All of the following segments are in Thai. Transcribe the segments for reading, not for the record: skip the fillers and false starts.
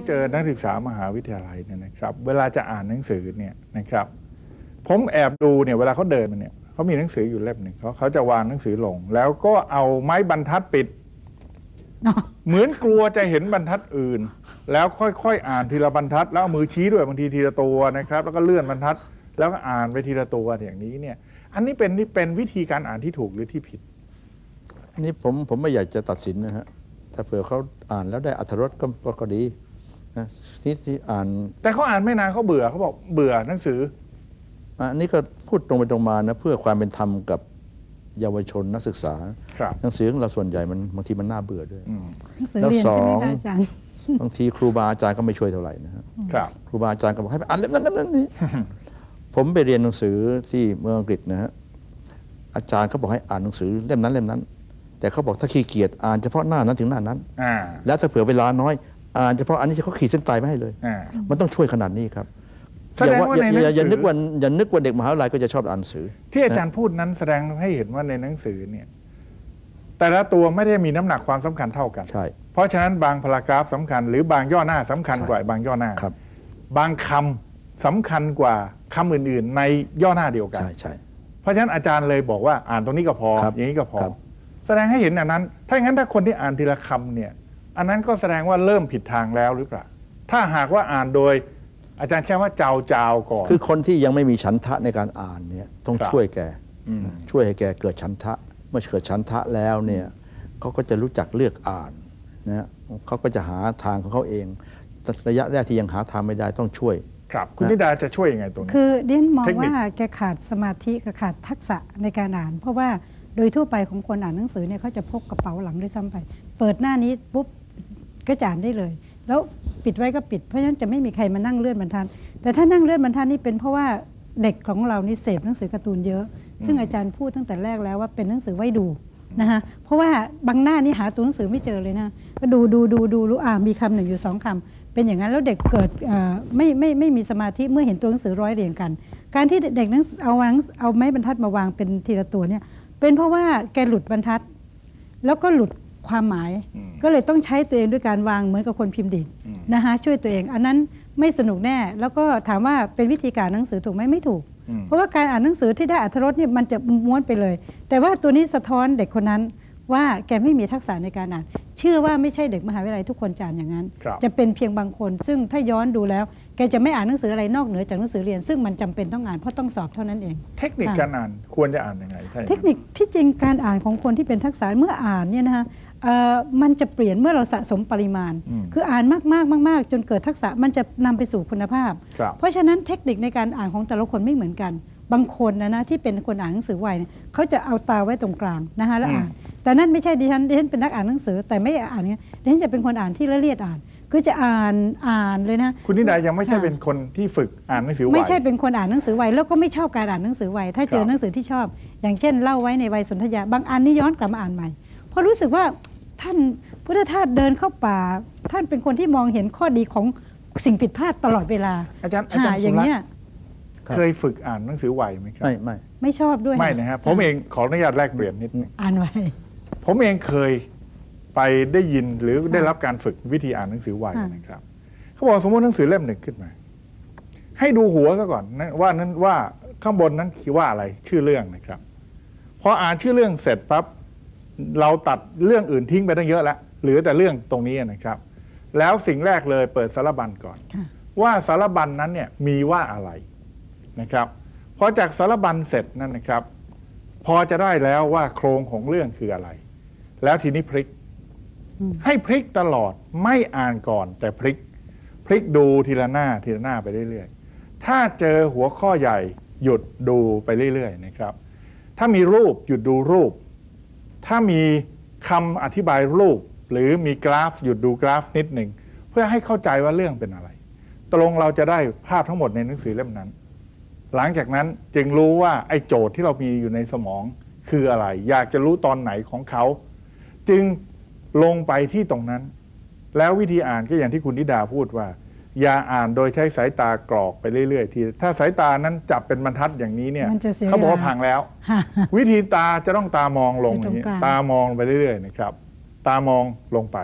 เจอนักศึกษามหาวิทยาลัยเนี่ยนะครับเวลาจะอ่านหนังสือเนี่ยนะครับผมแอบดูเนี่ยเวลาเขาเดินมาเนี่ยเขามีหนังสืออยู่เล่มหนึ่งเขาจะวางหนังสือลงแล้วก็เอาไม้บรรทัดปิดเหมือนกลัวจะเห็นบรรทัดอื่นแล้วค่อยๆอ่านทีละบรรทัดแล้วเอามือชี้ด้วยบางทีทีละตัวนะครับแล้วก็เลื่อนบรรทัดแล้วก็อ่านไปทีละตัวอย่างนี้เนี่ยอันนี้เป็นวิธีการอ่านที่ถูกหรือที่ผิดนี่ผมไม่อยากจะตัดสินนะฮะถ้าเผื่อเขาอ่านแล้วได้อรรถรสก็ดีนะที่อ่านแต่เขาอ่านไม่นานเขาเบื่อเขาบอกเบื่อหนังสืออันนี้ก็พูดตรงไปตรงมานะเพื่อความเป็นธรรมกับเยาวชนนักศึกษาหนังสือของเราส่วนใหญ่มันบางทีมันน่าเบื่อด้วยแล้วสองบางทีครูบาอาจารย์ก็ไม่ช่วยเท่าไหร่นะครับครูบาอาจารย์ก็บอกให้ไปอ่านเล่มนั้นนี่ผมไปเรียนหนังสือที่เมืองอังกฤษนะฮะอาจารย์เขาบอกให้อ่านหนังสือเล่มนั้นแต่เขาบอกถ้าขี้เกียจอ่านเฉพาะหน้านั้นถึงหน้านั้นแล้วถ้าเผื่อเวลาน้อยอ่านเฉพาะอันนี้เขาขีดเส้นตายไม่ให้เลยมันต้องช่วยขนาดนี้ครับอย่านึกว่าเด็กมหาวิทยาลัยก็จะชอบอ่านหนังสือที่อาจารย์พูดนั้นแสดงให้เห็นว่าในหนังสือเนี่ยแต่ละตัวไม่ได้มีน้ำหนักความสำคัญเท่ากันเพราะฉะนั้นบางพารากราฟสำคัญหรือบางย่อหน้าสำคัญกว่าบางย่อหน้าบางคำสำคัญกว่าคำอื่นๆในย่อหน้าเดียวกันเพราะฉะนั้นอาจารย์เลยบอกว่าอ่านตรงนี้ก็พออย่างนี้ก็พอแสดงให้เห็นอันนั้นถ้าอย่างนั้นถ้าคนที่อ่านทีละคำเนี่ยอันนั้นก็แสดงว่าเริ่มผิดทางแล้วหรือเปล่าถ้าหากว่าอ่านโดยอาจารย์แค่ว่าเจ้าก่อนคือคนที่ยังไม่มีฉันทะในการอ่านเนี่ยต้องช่วยแกช่วยให้แกเกิดฉันทะเมื่อเกิดฉันทะแล้วเนี่ยเขาก็จะรู้จักเลือกอ่านนะเขาก็จะหาทางของเขาเองระยะแรกที่ยังหาทางไม่ได้ต้องช่วยครับคุณนิดาจะช่วยยังไงตรงนี้คือเดียนมองว่าแกขาดสมาธิกับขาดทักษะในการอ่านเพราะว่าโดยทั่วไปของคนอ่านหนังสือเนี่ยเขาจะพกกระเป๋าหลังด้วยซ้ำไปเปิดหน้านี้ปุ๊บก็อ่านได้เลยแล้วปิดไว้ก็ปิดเพราะฉะนั้นจะไม่มีใครมานั่งเลื่อนบรรทัดแต่ถ้านั่งเลื่อนบรรทัดนี่เป็นเพราะว่าเด็กของเรานี่เสพหนังสือการ์ตูนเยอะซึ่งอาจารย์พูดตั้งแต่แรกแล้วว่าเป็นหนังสือไว้ดูนะคะเพราะว่าบางหน้านี่หาตัวหนังสือไม่เจอเลยนะก็ดูรู้มีคำหนึ่งอยู่2 คำเป็นอย่างนั้นแล้วเด็กเกิดไม่มีสมาธิเมื่อเห็นตัวหนังสือร้อยเรียงกันการที่เด็กนั้นเอาไม้บรรทัดมาวางเป็นทีละตัวเนี่ยเป็นเพราะว่าแกหลุดบรรทัดแล้วก็หลุดความหมายก็เลยต้องใช้ตัวเองด้วยการวางเหมือนกับคนพิมพ์ดีดนะคะช่วยตัวเองอันนั้นไม่สนุกแน่แล้วก็ถามว่าเป็นวิธีการหนังสือถูกไหมไม่ถูกเพราะว่าการอ่านหนังสือที่ได้อรรถรสเนี่ยมันจะม้วนไปเลยแต่ว่าตัวนี้สะท้อนเด็กคนนั้นว่าแกไม่มีทักษะในการอ่านเชื่อว่าไม่ใช่เด็กมหาวิทยาลัยทุกคนจะอ่านอย่างนั้นจะเป็นเพียงบางคนซึ่งถ้าย้อนดูแล้วแกจะไม่อ่านหนังสืออะไรนอกเหนือจากหนังสือเรียนซึ่งมันจำเป็นต้องอ่านเพราะต้องสอบเท่านั้นเองเทคนิคการอ่านควรจะอ่านยังไงเทคนิคที่จริงการอ่านของคนที่เป็นทักษะเมื่ออ่านเนี่ยนะคะมันจะเปลี่ยนเมื่อเราสะสมปริมาณคืออ่านมากจนเกิดทักษะมันจะนำไปสู่คุณภาพเพราะฉะนั้นเทคนิคในการอ่านของแต่ละคนไม่เหมือนกันบางคนนะที่เป็นคนอ่านหนังสือไวเนี่ยเขาจะเอาตาไว้ตรงกลางนะคะแล้วอ่านแต่นั่นไม่ใช่ดิฉันเป็นนักอ่านหนังสือแต่ไม่อ่านเนี่ยดิฉันจะเป็นคนอ่านที่ละเอียดอ่านคือจะอ่านเลยนะคุณนิดายังไม่ใช่เป็นคนที่ฝึกอ่านหนังสือไวไม่ใช่เป็นคนอ่านหนังสือไวแล้วก็ไม่ชอบการอ่านหนังสือไวถ้าเจอหนังสือที่ชอบอย่างเช่นเล่าไว้ในวัยสนธยาบางอันนี่ย้อนกลับมาอ่านใหม่เพราะรู้สึกว่าท่านพุทธทาสเดินเข้าป่าท่านเป็นคนที่มองเห็นข้อดีของสิ่งผิดพลาดตลอดเวลาอาจารย์อย่างนี้เคยฝึกอ่านหนังสือไวไหมครับไม่ชอบด้วยไม่นะครับผมเองขออนุญาตแลกเปลี่ยนนิดนึงอ่านไวผมเองเคยไปได้ยินหรือได้รับการฝึกวิธีอ่านหนังสือไวนะครับเขาบอกสมมติหนังสือเล่มหนึ่งขึ้นมาให้ดูหัวซะก่อนว่าข้างบนนั้นคือว่าอะไรชื่อเรื่องนะครับพออ่านชื่อเรื่องเสร็จปั๊บเราตัดเรื่องอื่นทิ้งไปตั้งเยอะแล้วเหลือแต่เรื่องตรงนี้นะครับแล้วสิ่งแรกเลยเปิดสารบัญก่อนว่าสารบัญนั้นเนี่ยมีว่าอะไรนะครับพอจากสารบัญเสร็จนั่นนะครับพอจะได้แล้วว่าโครงของเรื่องคืออะไรแล้วทีนี้พลิกให้พลิกตลอดไม่อ่านก่อนแต่พลิกดูทีละหน้าไปเรื่อยๆถ้าเจอหัวข้อใหญ่หยุดดูไปเรื่อยๆนะครับถ้ามีรูปหยุดดูรูปถ้ามีคำอธิบายรูปหรือมีกราฟหยุดดูกราฟนิดหนึ่งเพื่อให้เข้าใจว่าเรื่องเป็นอะไรตกลงเราจะได้ภาพทั้งหมดในหนังสือเล่มนั้นหลังจากนั้นจึงรู้ว่าไอ้โจทย์ที่เรามีอยู่ในสมองคืออะไรอยากจะรู้ตอนไหนของเขาจึงลงไปที่ตรงนั้นแล้ววิธีอ่านก็อย่างที่คุณนิดาพูดว่าอย่าอ่านโดยใช้สายตากรอกไปเรื่อยๆทีถ้าสายตานั้นจับเป็นบรรทัดอย่างนี้เนี่ยเขาบอกว่าพังแล้ววิธีตาจะต้องตามองลงอย่างนี้ตามองไปเรื่อยๆนะครับตามองลงไป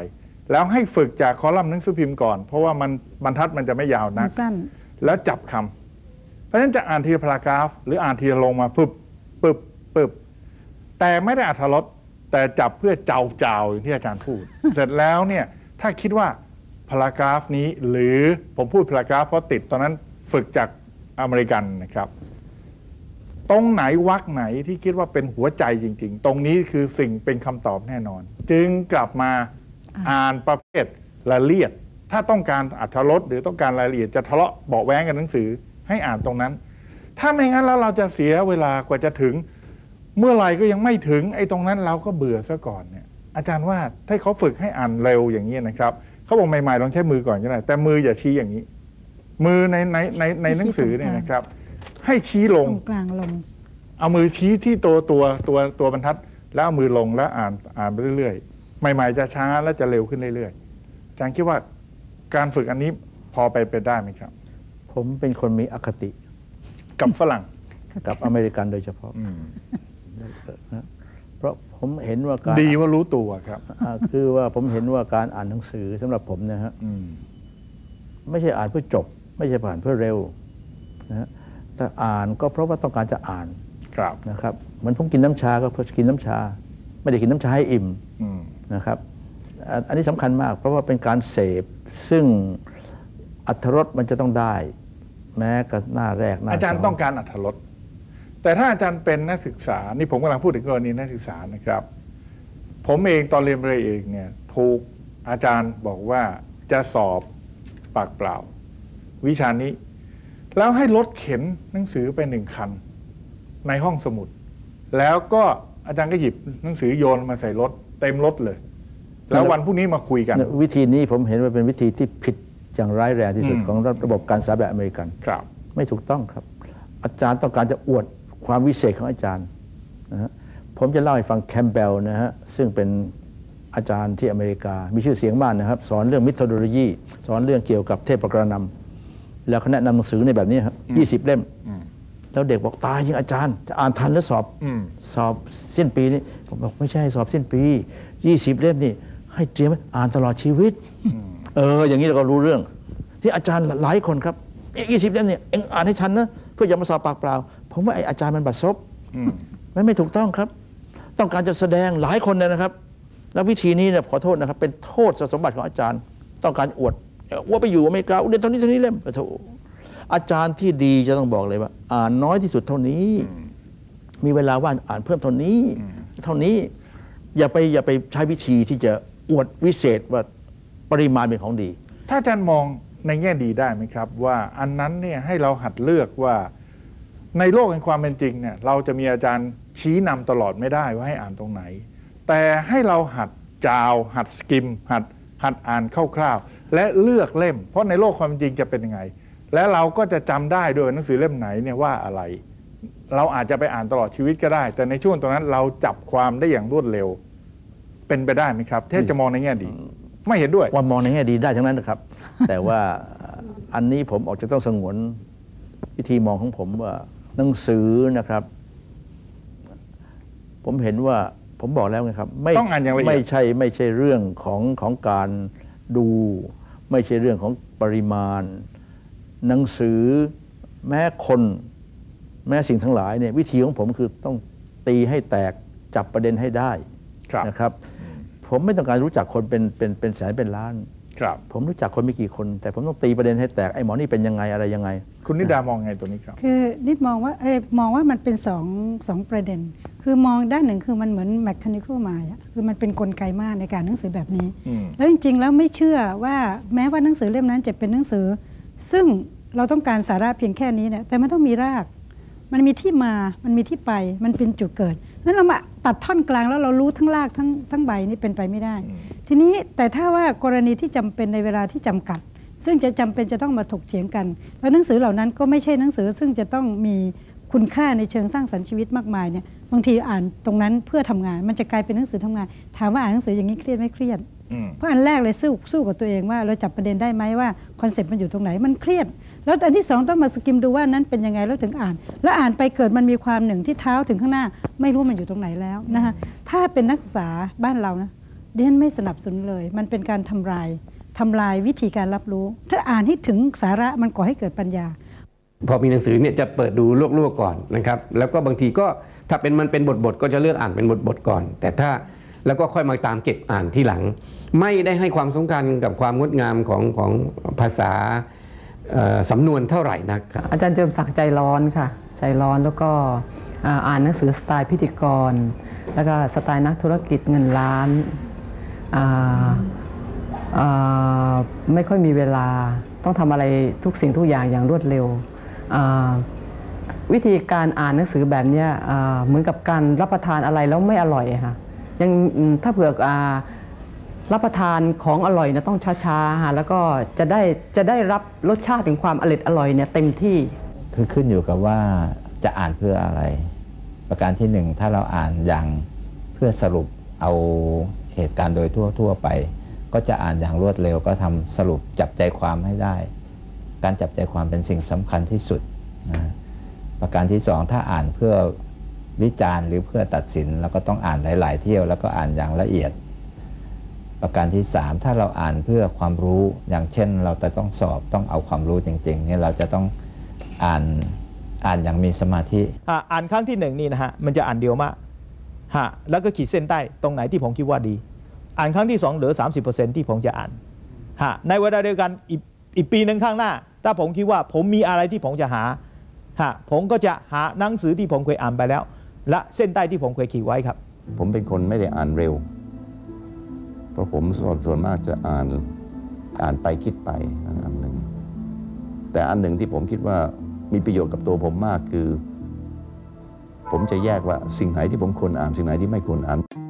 แล้วให้ฝึกจากคอลัมน์หนังสือพิมพ์ก่อนเพราะว่ามันบรรทัดมันจะไม่ยาวนักสั้นแล้วจับคำเพราะฉะนั้นจะอ่านทีละพารากราฟหรืออ่านทีละลงมาปึ๊บปึ๊บปึ๊บแต่ไม่ได้อรรถรสแต่จับเพื่อเจ้าอย่างที่อาจารย์พูด เสร็จแล้วเนี่ยถ้าคิดว่าพารากราฟนี้หรือผมพูดพารากราฟเพราะติดตอนนั้นฝึกจากอเมริกันนะครับตรงไหนวรรคไหนที่คิดว่าเป็นหัวใจจริงๆตรงนี้คือสิ่งเป็นคำตอบแน่นอน จึงกลับมาอ่านประเภทละเอียดถ้าต้องการอรรถรสหรือต้องการรายละเอียดจะทะเลาะเบาะแว้งกันหนังสือให้อ่านตรงนั้น ถ้าไม่งั้นแล้วเราจะเสียเวลากว่าจะถึงเมื่อไหร่ก็ยังไม่ถึงไอ้ตรงนั้นเราก็เบื่อซะก่อนเนี่ยอาจารย์ว่าถ้าเขาฝึกให้อ่านเร็วอย่างนี้นะครับเขาบอกใหม่ๆลองใช้มือก่อนก็ได้แต่มืออย่าชี้อย่างนี้ มือในหนังสือเนี่ยนะครับให้ชี้ลตรง งกลางลงเอามือชี้ที่ตัวบรรทัดแล้วเอามือลงแล้วอ่านไปเรื่อยๆใหม่ๆจะช้าแล้วจะเร็วขึ้นเรื่อยๆอาจารย์คิดว่าการฝึกอันนี้พอไปเป็นได้ไหมครับผมเป็นคนมีอคติกับฝรั่งกับอเมริกันโดยเฉพาะนะเพราะผมเห็นว่าการดีว่ารู้ตัวครับคือว่าผมเห็นว่าการอ่านหนังสือสำหรับผมนะฮะไม่ใช่อ่านเพื่อจบ ไม่ใช่อ่านเพื่อเร็วนะฮะแต่อ่านก็เพราะว่าต้องการจะอ่านครับนะครับเหมือนผมกินน้ำชาก็เพราะกินน้ำชา ไม่ได้กินน้ำชาให้อิ่มนะครับอันนี้สำคัญมาก เพราะว่าเป็นการเสพซึ่งอรรถรสมันจะต้องได้ แม้กับหน้าแรกหน้าสองอาจารย์ต้องการอรรถรสแต่ถ้าอาจารย์เป็นนักศึกษานี่ผมกำลังพูดถึงกรณีนักศึกษานะครับผมเองตอนเรียนปริญญาเอกเนี่ยถูกอาจารย์บอกว่าจะสอบปากเปล่า วิชานี้แล้วให้รถเข็นหนังสือไป1 คันในห้องสมุดแล้วก็อาจารย์ก็หยิบหนังสือโยนมาใส่รถเต็มรถเลย แล้ววันพรุ่งนี้มาคุยกันวิธีนี้ผมเห็นว่าเป็นวิธีที่ผิดอย่างร้ายแรงที่สุดของระบบการศึกษาแบบอเมริกันครับไม่ถูกต้องครับ อาจารย์ต้องการจะอวดความวิเศษของอาจารย์นะฮะผมจะเล่าให้ฟังแคมเบลนะฮะซึ่งเป็นอาจารย์ที่อเมริกา มีชื่อเสียงมากนะครับสอนเรื่อง methodology สอนเรื่องเกี่ยวกับเทพกระนำแล้วเขาแนะนำหนังสือในแบบนี้ครับ20 เล่มแล้วเด็กบอกตายยังอาจารย์จะอ่านทันหรือสอบสิ้นปีนี้ผมบอกไม่ใช่สอบสิ้นปี20 เล่มนี่ให้เตรียมอ่านตลอดชีวิตอย่างนี้เราก็รู้เรื่องที่อาจารย์หลายคนครับ20 เล่มเนี่ยเอ็งอ่านให้ทันนะเพื่อจะมาสอบปากเปล่าผมว่าไอ้อาจารย์มันบัดซบไม่ถูกต้องครับต้องการจะแสดงหลายคนนะครับแล้ววิธีนี้เนี่ยขอโทษนะครับเป็นโทษสมบัติของอาจารย์ต้องการอวดไปอยู่อเมริกาเรียนเท่านี้เล่มโธ่อาจารย์ที่ดีจะต้องบอกเลยว่าอ่านน้อยที่สุดเท่านี้มีเวลาว่างอ่านเพิ่มเท่านี้อย่าไปใช้วิธีที่จะอวดวิเศษว่าปริมาณเป็นของดีถ้าอาจารย์มองในแง่ดีได้ไหมครับว่าอันนั้นเนี่ยให้เราหัดเลือกว่าในโลกแห่งความเป็นจริงเนี่ยเราจะมีอาจารย์ชี้นำตลอดไม่ได้ว่าให้อ่านตรงไหนแต่ให้เราหัดหัดสกิมหัดอ่านคร่าวๆและเลือกเล่มเพราะในโลกความเป็นจริงจะเป็นยังไงและเราก็จะจำได้ด้วยหนังสือเล่มไหนเนี่ยว่าอะไรเราอาจจะไปอ่านตลอดชีวิตก็ได้แต่ในช่วงตรงนั้นเราจับความได้อย่างรวดเร็วเป็นไปได้ไหมครับถ้าจะมองในแง่ดีไม่เห็นด้วยว่ามองในแง่ดีได้ทั้งนั้นนะครับ แต่ว่าอันนี้ผมออกจะต้องสงวนวิธีมองของผมว่าหนังสือนะครับผมเห็นว่าผมบอกแล้วไงครับไม่ใช่เรื่องของการดูไม่ใช่เรื่องของปริมาณหนังสือแม้คนแม้สิ่งทั้งหลายเนี่ยวิธีของผมคือต้องตีให้แตกจับประเด็นให้ได้นะครับผมไม่ต้องการรู้จักคนเป็นแสนเป็นล้านผมรู้จักคนไม่กี่คนแต่ผมต้องตีประเด็นให้แตกไอ้หมอนี่เป็นยังไงอะไรยังไงคุณนิดามองไงตัวนี้ครับคือนิดมองว่ามันเป็นสองประเด็นคือมองด้านหนึ่งคือมันเหมือน mechanical mind คือมันเป็นกลไกมากในการหนังสือแบบนี้แล้วจริงๆแล้วไม่เชื่อว่าแม้ว่าหนังสือเล่มนั้นจะเป็นหนังสือซึ่งเราต้องการสาระเพียงแค่นี้เนี่ยแต่มันต้องมีรากมันมีที่มามันมีที่ไปมันเป็นจุดเกิดนั้นเรามาตัดท่อนกลางแล้วเรารู้ทั้งรากทั้งใบนี่เป็นไปไม่ได้ทีนี้แต่ถ้าว่ากรณีที่จำเป็นในเวลาที่จำกัดซึ่งจะจำเป็นจะต้องมาถกเถียงกันแล้วหนังสือเหล่านั้นก็ไม่ใช่หนังสือซึ่งจะต้องมีคุณค่าในเชิงสร้างสรรค์ชีวิตมากมายเนี่ยบางทีอ่านตรงนั้นเพื่อทำงานมันจะกลายเป็นหนังสือทำงานถามว่าอ่านหนังสืออย่างนี้เครียดไม่เครียดเพราะอันแรกเลยสู้กับตัวเองว่าเราจับประเด็นได้ไหมว่าคอนเซ็ปต์มันอยู่ตรงไหนมันเครียดแล้วอันที่สองต้องมาสกิมดูว่านั้นเป็นยังไงแล้วถึงอ่านแล้วอ่านไปเกิดมันมีความหนึ่งที่เท้าถึงข้างหน้าไม่รู้มันอยู่ตรงไหนแล้วนะคะถ้าเป็นนักศึกษาบ้านเรานะดิฉันไม่สนับสนุนเลย มันเป็นการทำลายวิธีการรับรู้ ถ้าอ่านให้ถึงสาระมันก่อให้เกิดปัญญาพอมีหนังสือเนี่ยจะเปิดดูลวกๆก่อนนะครับแล้วก็บางทีก็ถ้ามันเป็นบทก็จะเลือกอ่านเป็นบทก่อนแต่ถ้าแล้วก็ค่อยมาตามเก็บอ่านที่หลังไม่ได้ให้ความสำคัญกับความงดงามของภาษาสำนวนเท่าไหร่นักครับอาจารย์เจิมศักดิ์ใจร้อนค่ะใจร้อนแล้วก็อ่านหนังสือสไตล์พิธีกรแล้วก็สไตล์นักธุรกิจเงินล้านไม่ค่อยมีเวลาต้องทำอะไรทุกสิ่งทุกอย่างอย่างรวดเร็ววิธีการอ่านหนังสือแบบนี้เหมือนกับการรับประทานอะไรแล้วไม่อร่อยค่ะยังถ้าเผื่อรับประทานของอร่อยนะต้องช้าๆแล้วก็จะได้รับรสชาติถึงความอร่อยเนี่ยเต็มที่คือขึ้นอยู่กับว่าจะอ่านเพื่ออะไรประการที่หนึ่งถ้าเราอ่านอย่างเพื่อสรุปเอาเหตุการณ์โดยทั่วไปก็จะอ่านอย่างรวดเร็วก็ทำสรุปจับใจความให้ได้การจับใจความเป็นสิ่งสำคัญที่สุดนะประการที่สองถ้าอ่านเพื่อวิจารณ์หรือเพื่อตัดสินเราก็ต้องอ่านหลายๆเที่ยวแล้วก็อ่านอย่างละเอียดประการที่สามถ้าเราอ่านเพื่อความรู้อย่างเช่นเราจะต้องสอบต้องเอาความรู้จริงๆนี่เราจะต้องอ่านอย่างมีสมาธิอ่านครั้งที่1นี่นะฮะมันจะอ่านเดียวมากแล้วก็ขีดเส้นใต้ตรงไหนที่ผมคิดว่าดีอ่านครั้งที่2เหลือ 30% ที่ผมจะอ่านในเวลาเดียวกันอีกปีหนึ่งข้างหน้าถ้าผมคิดว่าผมมีอะไรที่ผมจะหาผมก็จะหาหนังสือที่ผมเคยอ่านไปแล้วและเส้นใต้ที่ผมเคยขีดไว้ครับผมเป็นคนไม่ได้อ่านเร็วเพราะผมส่วนมากจะอ่านไปคิดไปอันหนึ่งแต่อันหนึ่งที่ผมคิดว่ามีประโยชน์กับตัวผมมากคือผมจะแยกว่าสิ่งไหนที่ผมควรอ่านสิ่งไหนที่ไม่ควรอ่าน